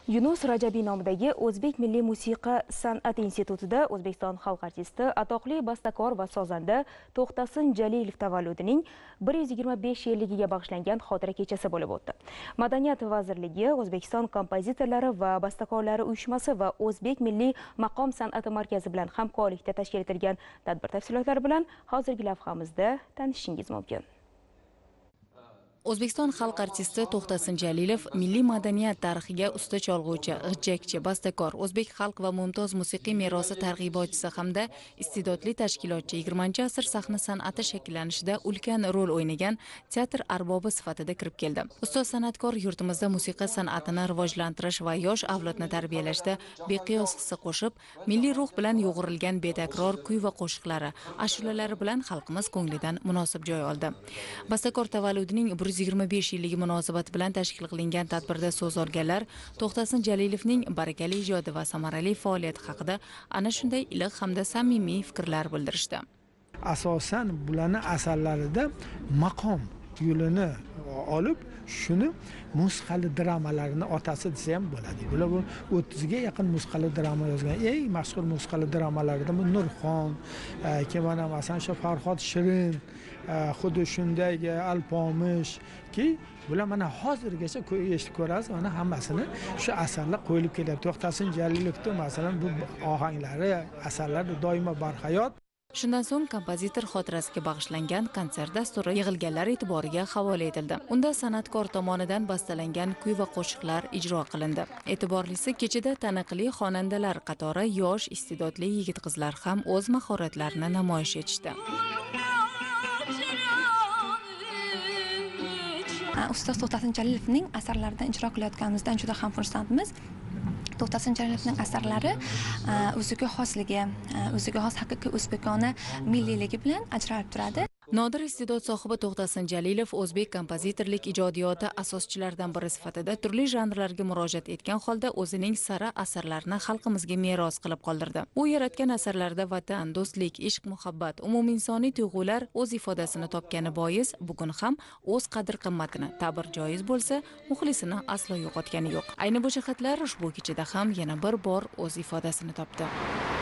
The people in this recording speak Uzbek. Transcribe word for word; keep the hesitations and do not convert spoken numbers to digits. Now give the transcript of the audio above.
Yunus Rajabiy nomidagi O'zbek Milliy musiqa san'at institutida O'zbekiston xalq artisti, atoqli bastakor va sozanda Tўxtасин Жалилов tavalludining bir yuz yigirma besh yilligiga bag'ishlangan xotira kechasi bo'lib o'tdi. Madaniyat vazirligi, O'zbekiston kompozitorlari va bastakorlari uyushmasi va O'zbek Milliy maqom san'ati markazi bilan hamkorlikda tashkil etilgan tadbir tafsilotlari bilan hozirgi lavhamizda tanishishingiz mumkin. O'zbekiston xalq artisti Tўxtасин Жалилов milliy madaniyat tarixiga usta cholg'uvchi, g'ijjakchi, bastakor, o'zbek xalq va mumtoz musiqiy merosi targ'ibotchisi hamda iste'dodli tashkilotchi, yigirmanchi asr sahna san'ati shakllanishida ulkan rol o'ynagan teatr arbobi sifatida kirib keldi. Ustoz san'atkor yurtimizda musiqa san'atini rivojlantirish va yosh avlodni tarbiyalashda beqiyos hissa qo'shib, milliy ruh bilan yo'g'rilgan betakror kuy va qo'shiqlari, ashulalari bilan xalqimiz ko'nglidan munosib joy oldi. Bastakor tavalludining bir yuz yigirma besh yilligi munosabati bilan tashkil qilingan tadbirda so'z olganlar Tўxtасин Жалиловning barakali ijodi va samarali faoliyati haqida ana shunday iliq hamda samimiy fikrlar bildirishdi. Asosan bularning asarlarida maqom yo'lini olib, shuni musiqali dramalarni otasi desa ham bo'ladi. Bular o'ttizga yaqin musiqali drama yozgan. Eng mashhur musiqali dramalaridan Nurxon, mana masalan shu Farhod Shirin, xuddi shundagi Alpomish ki, bular mana hozirgacha eshitib ko'rasiz, mana hammasini shu asarlar qo'yilib kelyapti. Tўxtасин Жалиловning masalan bu ohanglari, asarlari doimo barhayot. Shundan so'ng kompozitor xotirasiga bag'ishlangan konsert dasturi yig'ilganlar e'tiboriga havola etildi. Unda san'atkor tomonidan bastalangan kuy va qo'shiqlar ijro qilindi. E'tiborlisi, kechada taniqli xonandalar qatori yosh iste'dodli yigit-qizlar ham o'z mahoratlarini namoyish etishdi. Ustoz Tўxtасин Жалиловning asarlaridan ijro qilayotganimizdan juda ham xursandmiz. Tўxtасин Жалиловning asarlari o'ziga xosligi, o'ziga xos haqiqiy o'zbekona milliyligi bilan ajralib turadi. Nodir iste'dod sohibi Tўxtасин Жалилов o'zbek kompozitorlik ijodiyoti asoschilaridan biri sifatida turli janrlarga murojaat etgan holda o'zining sara asarlarini xalqimizga meros qilib qoldirdi. U yaratgan asarlarida vatan, do'stlik, ishq, muhabbat, umuminsoniy tuyg'ular o'z ifodasini topgani bois bugun ham o'z qadr-qimmatini, ta'bir joiz bo'lsa, muxlisini aslo yo'qotgani yo'q. Ayni bu jihatlar ushbu kechada ham yana bir bor o'z ifodasini topdi.